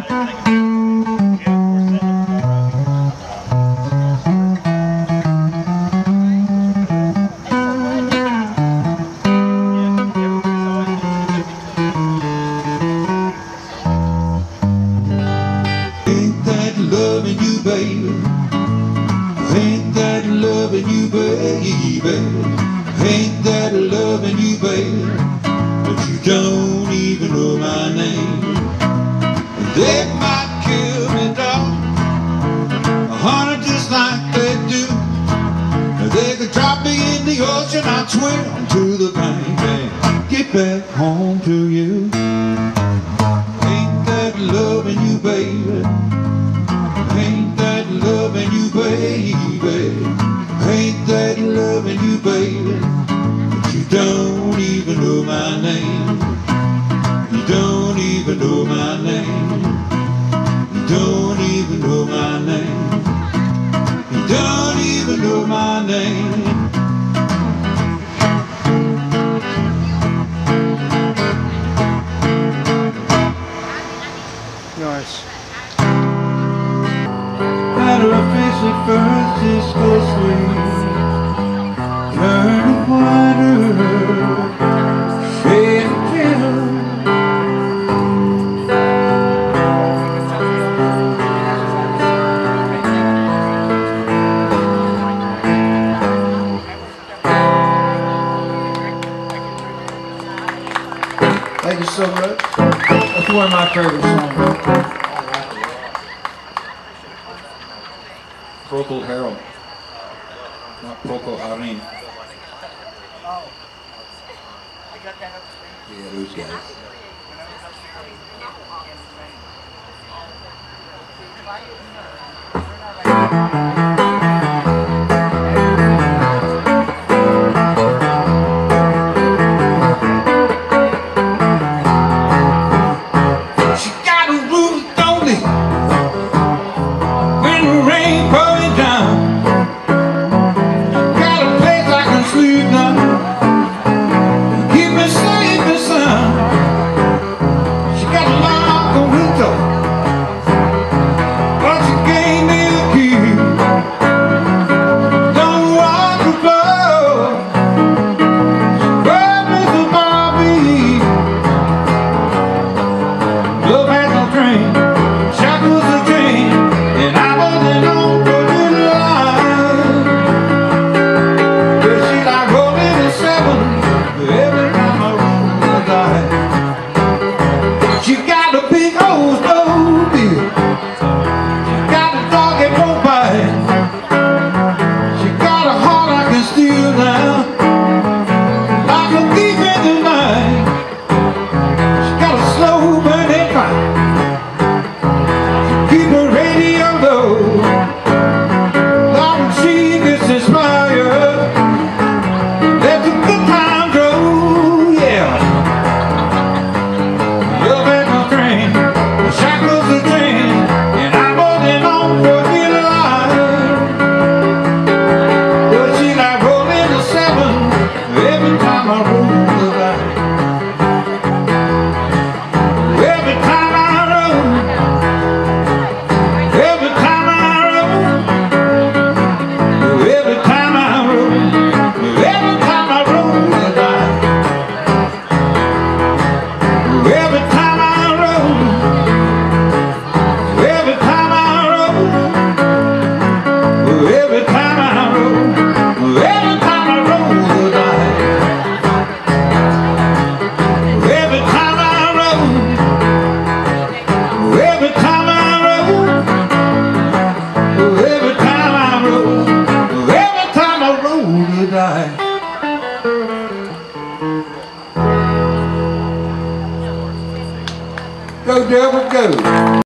Ain't that loving you, baby? Ain't that loving you, baby? But you don't even know my name. They might kill me, dog, honey, just like they do. They could drop me in the ocean, I'd swim to the bank and get back home to you. Ain't that loving you, baby? Ain't that loving you, baby? Ain't that loving you, baby? But you don't even know my name. You don't even know my name. You don't even know my name. You don't even know my name. Nice. Better fish at first, it's go sweet. Turn to water, shade of gentle. Thank you so much. That's one of my favorite songs. Procol Harum, not Procol Harum. Yeah, those guys. She got a roof, don't it? When the rain pouring down, got a place I can sleep now, keep me safe and sound. She got a lock on window, but she gave me the key. Don't walk the floor, rub Mr. Bobby. Love has no train, shackles the chain, and I wasn't on for good life. But she like rolling the seven every time I roll the dice. She got a big old stove bill, she got a dog that won't bite. She got a heart I can steal now, like a thief in the night. She got a slow burning fire, keep the radio low. Long as she gets inspired, let the good times roll, yeah. Love ain't no train, the shackles the chain, and I'm holding on for dear life. But she like rolling the seven every time I roll the dice. Every time I roll, every time I roll, every time I roll, every time I roll the dice. Every time I roll, every time I roll, every time I roll, every time I roll the dice. Every time I roll, every time I roll, every time I roll, every time I roll the dice. Go, devil, go.